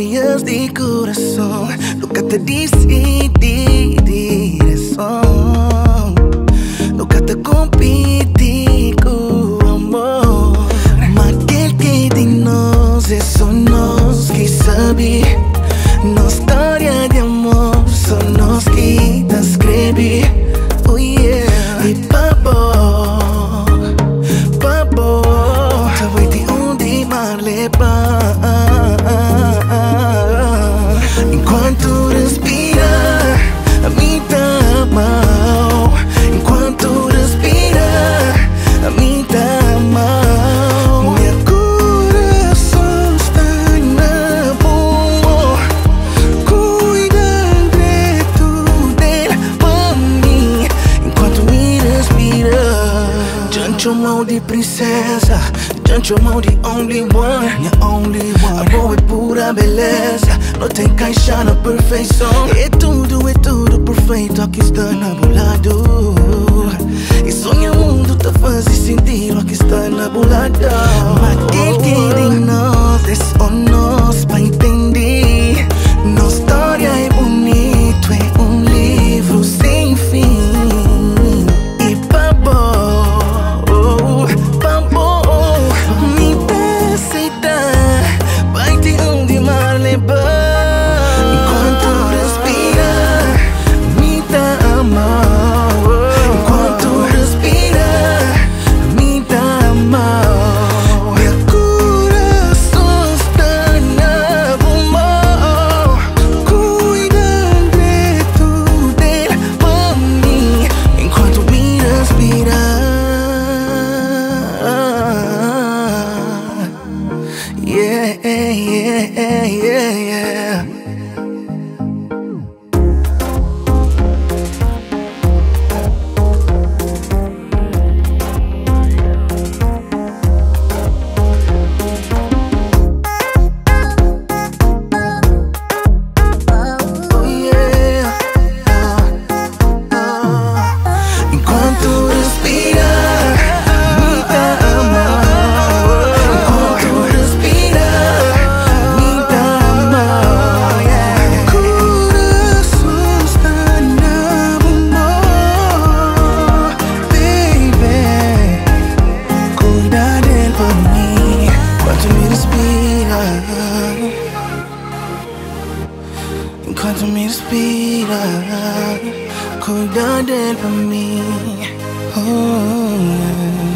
días de corazón, nunca te decidí direção, nunca te competi com amor. Mas aquele que de nós é só nós que sabe. Nossa história de amor, só nós que te escreve. Oh yeah. E pabo, talvez de onde mar levar. Enquanto respira, a mim tá mal. Enquanto respira, a mim tá mal. Meu coração está na boa. Cuida de tudo dele pra mim. Enquanto me respira, don't you mão de princesa, don't you mão de only one, minha only one. Amor é pura beleza, não tem caixa na perfeição. É tudo perfeito, aqui está enabulado. E sonha o mundo te faz sentir, aqui está enabulado. Mas aquele que de nós é só nós pra entender. Nossa história é bonito, é livro sem fim. E me dá aceitar, vai ter onde mar levar. Yeah. Enquanto me respira, cuida dele pra mim. Oh, yeah.